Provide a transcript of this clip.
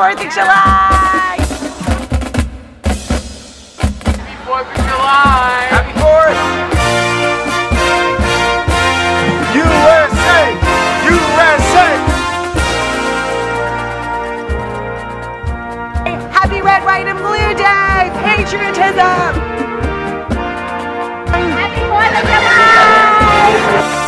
4th of July! Happy 4th of July! Happy 4th! USA! USA! Happy Red, White, and Blue Day! Patriotism! Happy 4th of July!